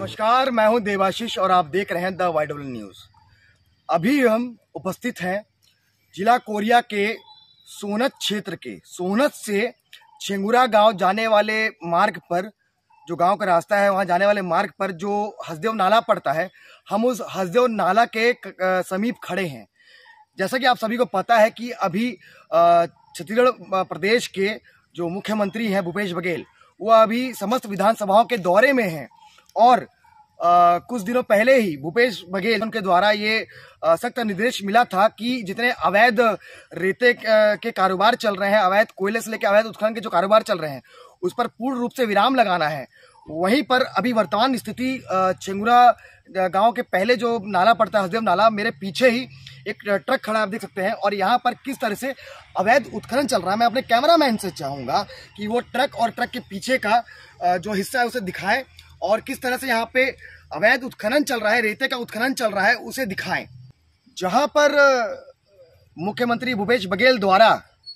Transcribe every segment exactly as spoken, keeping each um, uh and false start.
नमस्कार, मैं हूं देवाशीष और आप देख रहे हैं द वाई डब्ल्यू न्यूज़। अभी हम उपस्थित हैं जिला कोरिया के सोनत क्षेत्र के सोनत से छेंगुरा गांव जाने वाले मार्ग पर, जो गांव का रास्ता है वहां जाने वाले मार्ग पर जो हसदेव नाला पड़ता है, हम उस हसदेव नाला के समीप खड़े हैं। जैसा कि आप सभी को पता है कि अभी छत्तीसगढ़ प्रदेश के जो मुख्यमंत्री हैं भूपेश बघेल, वो अभी समस्त विधानसभाओं के दौरे में हैं और आ, कुछ दिनों पहले ही भूपेश बघेल उनके द्वारा ये सख्त निर्देश मिला था कि जितने अवैध रेते के कारोबार चल रहे हैं, अवैध कोयले से लेकर अवैध उत्खनन के जो कारोबार चल रहे हैं, उस पर पूर्ण रूप से विराम लगाना है। वहीं पर अभी वर्तमान स्थिति छेंगुरा गांव के पहले जो नाला पड़ता है हसदेव नाला, मेरे पीछे ही एक ट्रक खड़ा है, आप देख सकते हैं, और यहाँ पर किस तरह से अवैध उत्खनन चल रहा है। मैं अपने कैमरामैन से चाहूँगा कि वो ट्रक और ट्रक के पीछे का जो हिस्सा है उसे दिखाएं और किस तरह से यहाँ पे अवैध उत्खनन चल रहा है, रेते का उत्खनन चल रहा है, उसे दिखाएं। जहाँ पर मुख्यमंत्री भूपेश बघेल द्वारा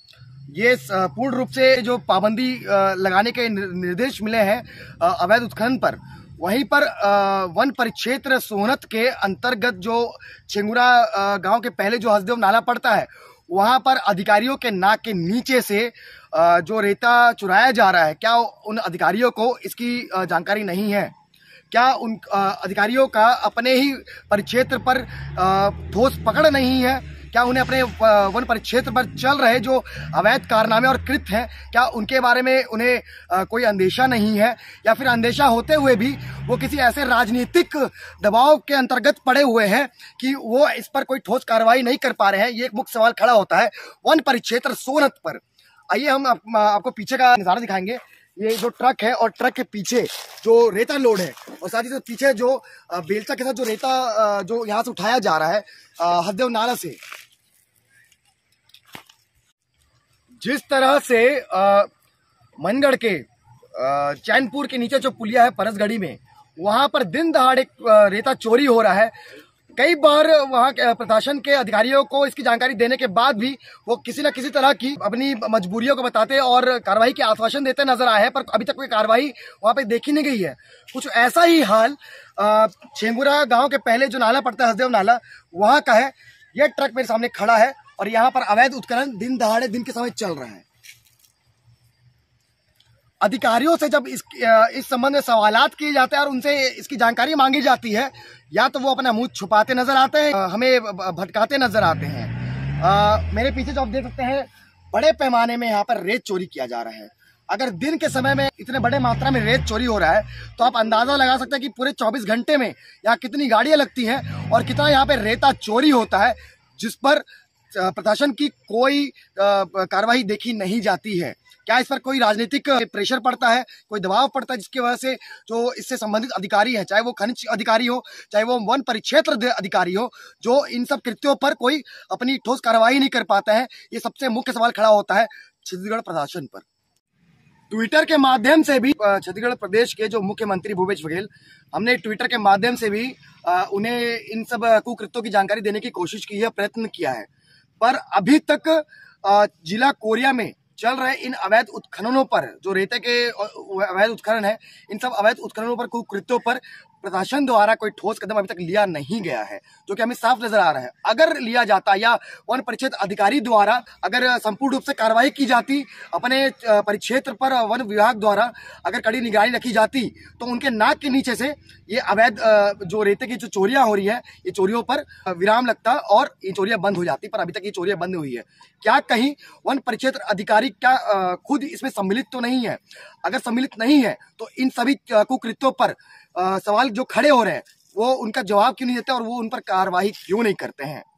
ये पूर्ण रूप से जो पाबंदी लगाने के निर्देश मिले हैं अवैध उत्खनन पर, वहीं पर वन परिक्षेत्र सोनत के अंतर्गत जो छेंगुरा गांव के पहले जो हसदेव नाला पड़ता है, वहां पर अधिकारियों के नाक के नीचे से जो रेता चुराया जा रहा है, क्या उन अधिकारियों को इसकी जानकारी नहीं है? क्या उन अधिकारियों का अपने ही परिक्षेत्र पर ठोस पकड़ नहीं है? क्या उन्हें अपने वन परिक्षेत्र पर चल रहे जो अवैध कारनामे और कृत्य हैं, क्या उनके बारे में उन्हें कोई अंदेशा नहीं है? या फिर अंदेशा होते हुए भी वो किसी ऐसे राजनीतिक दबाव के अंतर्गत पड़े हुए हैं कि वो इस पर कोई ठोस कार्रवाई नहीं कर पा रहे हैं? ये एक मुख्य सवाल खड़ा होता है वन परिक्षेत्र सोनत पर। आइए हम आप, आपको पीछे का नज़ारा दिखाएंगे। ये जो ट्रक है और ट्रक के पीछे जो रेता लोड है और साथ ही साथ पीछे जो बेलचा के साथ जो रेता जो यहाँ से उठाया जा रहा है हसदेव नाला से, जिस तरह से मनगढ़ के चैनपुर के नीचे जो पुलिया है परसगढ़ी में, वहां पर दिन दहाड़े रेता चोरी हो रहा है। कई बार वहाँ के प्रशासन के अधिकारियों को इसकी जानकारी देने के बाद भी वो किसी न किसी तरह की अपनी मजबूरियों को बताते और कार्रवाई के आश्वासन देते नजर आए हैं, पर अभी तक कोई कार्रवाई वहाँ पे देखी नहीं गई है। कुछ ऐसा ही हाल छेंगुरा गांव के पहले जो नाला पड़ता है हसदेव नाला, वहाँ का है। यह ट्रक मेरे सामने खड़ा है और यहाँ पर अवैध उत्खनन दिन दहाड़े दिन के समय चल रहा है। अधिकारियों से जब इस इस संबंध में सवालात किए जाते हैं और उनसे इसकी जानकारी मांगी जाती है, या तो वो अपना मुंह छुपाते नजर आते हैं, हमें भटकाते नजर आते हैं। आ, मेरे पीछे जो आप देख सकते हैं, बड़े पैमाने में यहाँ पर रेत चोरी किया जा रहा है। अगर दिन के समय में इतने बड़े मात्रा में रेत चोरी हो रहा है तो आप अंदाजा लगा सकते हैं कि पूरे चौबीस घंटे में यहाँ कितनी गाड़ियां लगती हैं और कितना यहाँ पे रेता चोरी होता है, जिस पर प्रशासन की कोई कार्रवाई देखी नहीं जाती है। क्या इस पर कोई राजनीतिक प्रेशर पड़ता है, कोई दबाव पड़ता है, जिसकी वजह से जो इससे संबंधित अधिकारी है, चाहे वो खनिज अधिकारी हो, चाहे वो वन परिक्षेत्र अधिकारी हो, जो इन सब कृत्यों पर कोई अपनी ठोस कार्रवाई नहीं कर पाता है? ये सबसे मुख्य सवाल खड़ा होता है छत्तीसगढ़ प्रशासन पर। ट्विटर के माध्यम से भी छत्तीसगढ़ प्रदेश के जो मुख्यमंत्री भूपेश बघेल, हमने ट्विटर के माध्यम से भी उन्हें इन सब कुकृत्यों की जानकारी देने की कोशिश की है, प्रयत्न किया है, पर अभी तक जिला कोरिया में चल रहे इन अवैध उत्खननों पर, जो रेते के अवैध उत्खनन है, इन सब अवैध उत्खननों पर, कुकृत्यों पर प्रशासन द्वारा कोई ठोस कदम अभी तक लिया नहीं गया है, जो कि हमें साफ नजर आ रहा है। अगर लिया जाता या वन परिक्षेत्र अधिकारी द्वारा अगर संपूर्ण रूप से कार्रवाई की जाती, अपने परिक्षेत्र पर वन विभाग द्वारा अगर कड़ी निगरानी रखी जाती, तो उनके नाक के नीचे से ये अवैध जो रेते की जो चोरियां हो रही है, ये चोरियों पर विराम लगता और ये चोरियां बंद हो जाती, पर अभी तक ये चोरियां बंद हुई है। क्या कहीं वन परिक्षेत्र अधिकारी क्या खुद इसमें सम्मिलित तो नहीं है? अगर सम्मिलित नहीं है तो इन सभी कुकृत्यों पर आ, सवाल जो खड़े हो रहे हैं वो उनका जवाब क्यों नहीं देते और वो उन पर कार्रवाई क्यों नहीं करते हैं?